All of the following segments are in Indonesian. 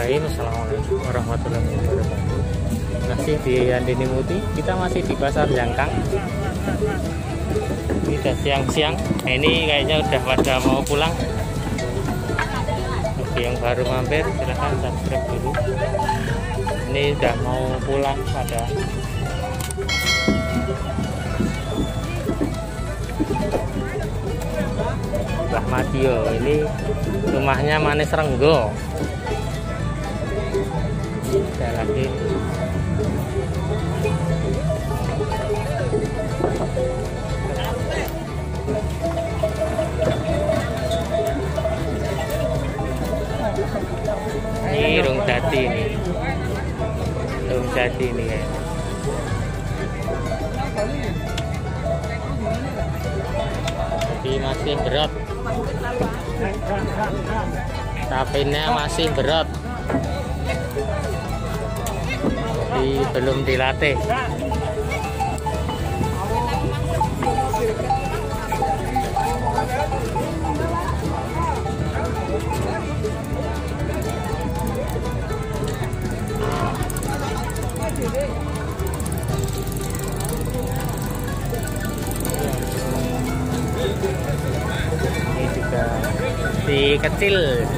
Bismillahirrahmanirrahim. Assalamualaikum warahmatullahi wabarakatuh. Masih di Andini Muti, kita masih di Pasar Jangkang. Ini udah siang-siang. Ini kayaknya udah pada mau pulang. Bagi yang baru mampir silahkan subscribe dulu. Ini udah mau pulang pada. Mbah Madio, ini rumahnya Manis Renggo. Ada lagi. Ini Rung Jati ini. Rung Jati ini ya. Jadi masih berat. Sapinya masih berat. Jadi belum dilatih. Ini juga si kecil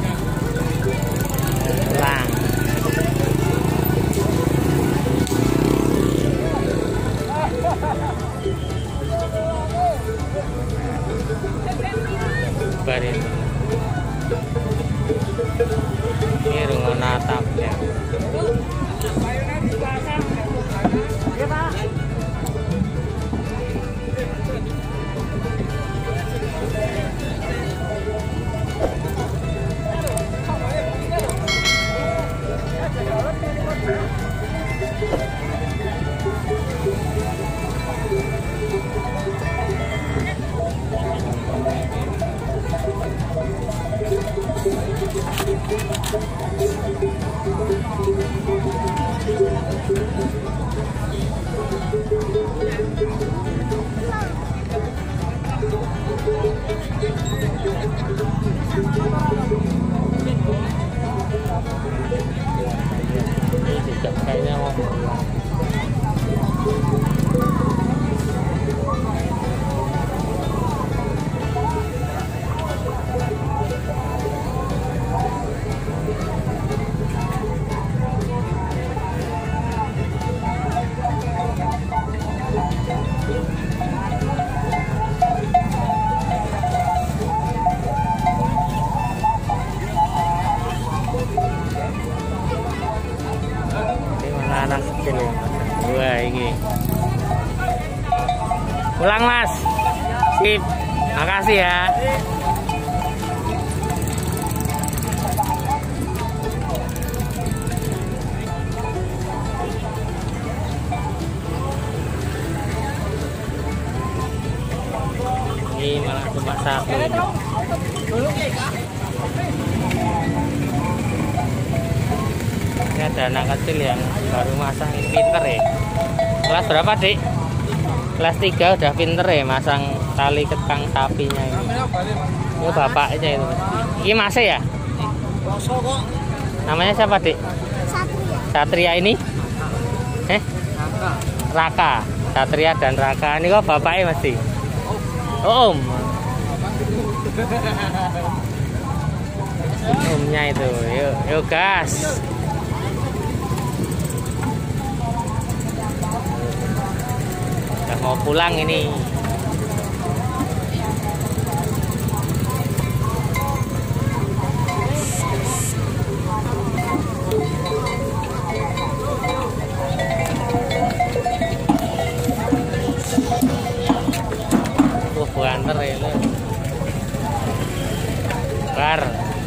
pulang. Barin. Ini rumah natapnya. Ini juga kayaknya mau pulang. Anak kecil ya, wah ini pulang mas, sip, makasih ya. Ini malah cuma sapi. Ini ada anak kecil yang baru masang, ini pinter ya. Kelas berapa dik? Kelas 3 udah pinter ya masang tali kekang sapinya ini. Ini bapaknya itu. Ini masih ya? Namanya siapa dik? Satria ini? Raka. Satria dan Raka. Ini kok bapaknya mesti? Oh, om. Omnya itu. Yuk gas. Udah mau pulang ini. Banter ya lo. Bar.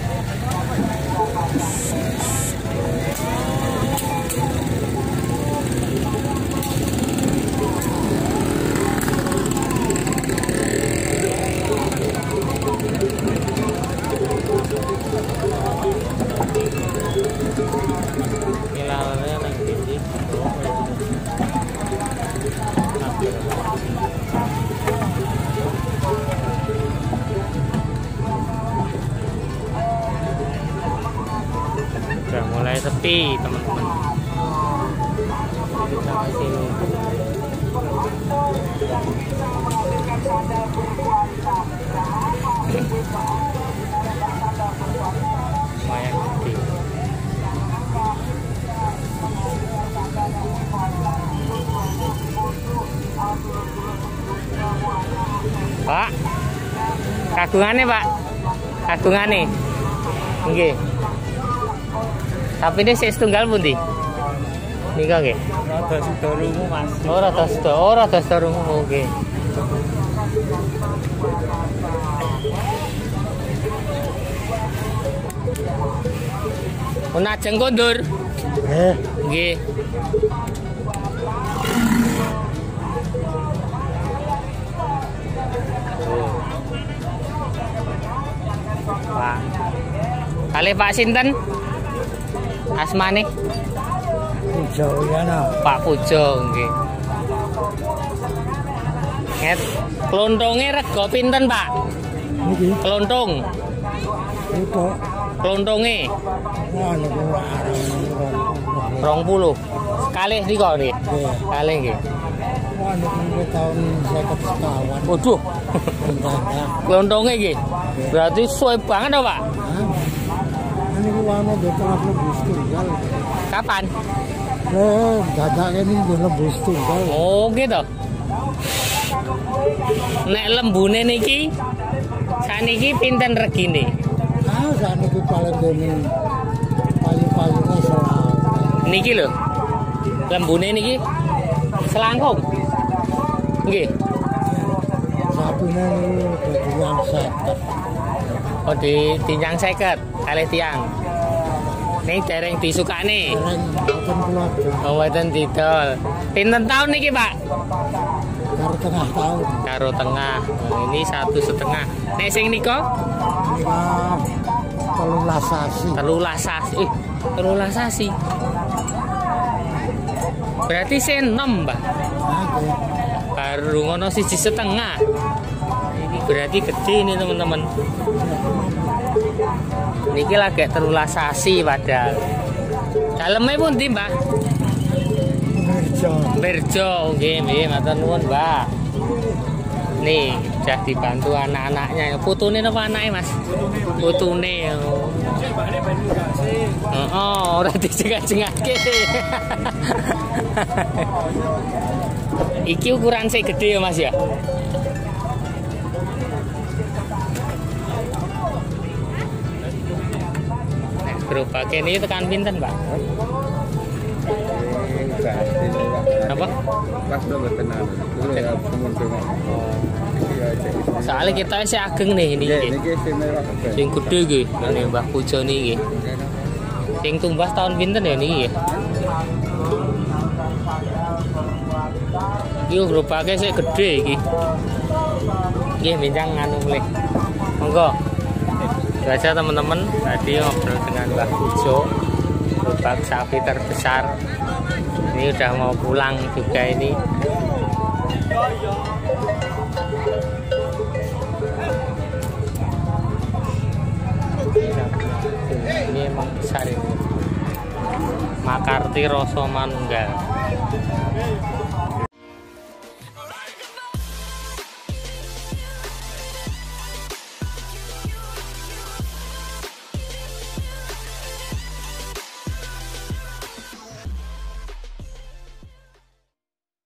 Hilalnya nang tinggi. sepi teman-teman. Kita ke sini. Lumayan gede. Pak, kagungannya Pak, kagungannya, nggih. Tapi ini saya setunggal pun di, nih kok nggih. Rada sedorungu Mas. Oh rada sedorungu, oke. Unajeng kondur, nggih. Pak, kali Pak sinten? Asmane? Pujo ya no. Pak Pujo nggih. Nget, klontonge rego pinten, Pak? Niki Klontung. itu Klontonge anu kula 20. Kalih riko nggih. Nggih. Kalih nggih. Anu kuwi tahun 50 sekawan. Waduh. Bentangnya. Klontonge nggih. Berarti suwe banget to, Pak? Ini kula anu betul lebus tunggal. Kapan? Dadak ini lebus tunggal. Oh, gitu. Nek lembune niki saniki pinten regine? Saniki paling dene payu-payune selawe. Niki lho. Lembune niki selangkung. Nggih. Sapine niku dadi yang 50. Oh, dinyang 50 kalih tiang. Ning dereng disukane. Dereng boten keluarga. Oh, mboten didol. Pinten taun niki, Pak? Karo tengah tahun. Karo tengah. Nah, ini 1,5. Nek sing nika? Nika 13 sasi. 13 sasi. 13 sasi. Berarti senom, Mbak. Nggih. Baru ngono 1,5. Ini berarti gede ini, teman-teman. Niki lagi 13 sasi padahal. Dalemnya pun ndi, Mbak? Berjo, nggih, matur nuwun, Mbak. Nih, sudah dibantu anak-anaknya. Putune napa anake, Mas? Putune. Oh, ora dijengak-jengake. Iki ukuran sing gede ya, Mas ya? Nek gerobake niki tekan pinten, Pak? Apa? Pas lo betenan. Dulu ya Soalnya kita sih ageng nih ini. Sing gede nggih, ngene Mbah Pujo niki. Sing tumbas tahun pinten ya niki ya? Iki gerobake sik gede iki. Nggih, minjang anu mulih. Monggo. Itu aja teman-teman, tadi ngobrol dengan Mbah Pujo, gerobak sapi terbesar. Ini udah mau pulang juga ini. Ini emang besar ini. Makarti Rasa Manunggal.